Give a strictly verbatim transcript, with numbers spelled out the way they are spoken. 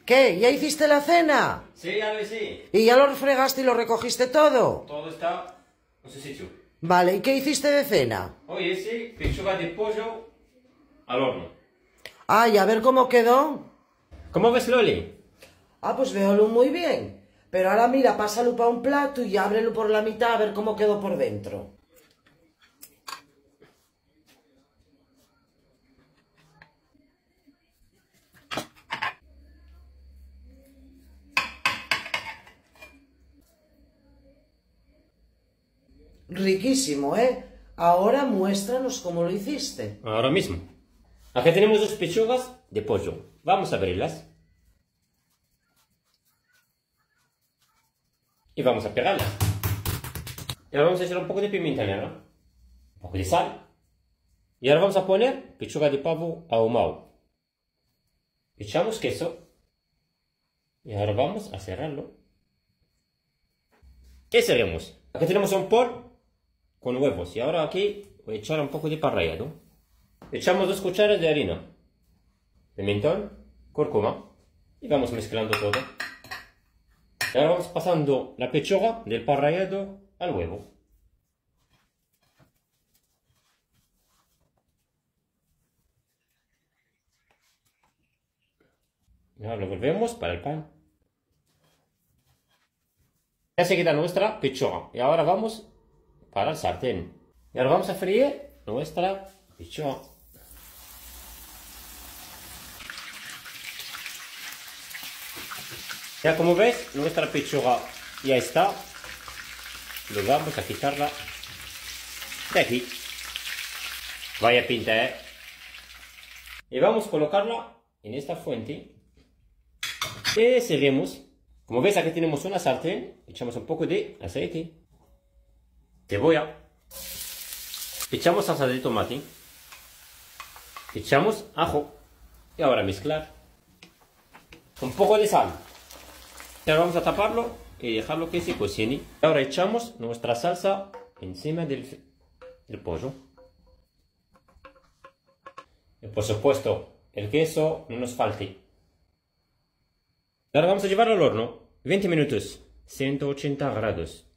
¿Qué? ¿Ya hiciste la cena? Sí, ya lo hice. ¿Y ya lo refregaste y lo recogiste todo? Todo está en su sitio. Vale, ¿y qué hiciste de cena? Hoy hice pechuga de pollo al horno. Ay, a ver cómo quedó. ¿Cómo ves, Loli? Ah, pues véalo muy bien. Pero ahora mira, pásalo para un plato y ábrelo por la mitad a ver cómo quedó por dentro. Riquísimo, ¿eh? Ahora muéstranos cómo lo hiciste. Ahora mismo. Aquí tenemos dos pechugas de pollo. Vamos a abrirlas. Y vamos a pegarlas. Y ahora vamos a echar un poco de pimienta negra. Un poco de sal. Y ahora vamos a poner pechuga de pavo ahumado. Echamos queso. Y ahora vamos a cerrarlo. ¿Qué seremos? Aquí tenemos un bol con huevos. Y ahora aquí voy a echar un poco de pan rallado. Echamos dos cucharas de harina, pimentón, cúrcuma. Y vamos mezclando todo. Y ahora vamos pasando la pechuga del pan rallado al huevo. Y ahora lo volvemos para el pan. Ya se queda nuestra pechuga. Y ahora vamos para el sartén. Y ahora vamos a freír nuestra pechuga. Ya como ves, nuestra pechuga ya está. Lo vamos a quitarla de aquí. Vaya pinta, ¿eh? Y vamos a colocarla en esta fuente. Y seguimos. Como ves, aquí tenemos una sartén. Echamos un poco de aceite. Cebolla. Echamos salsa de tomate. Echamos ajo. Y ahora mezclar. Un poco de sal. Y ahora vamos a taparlo y dejarlo que se cocine. Y ahora echamos nuestra salsa encima del, del pollo. Y por supuesto, el queso no nos falte. Ahora vamos a llevarlo al horno. veinte minutos. ciento ochenta grados.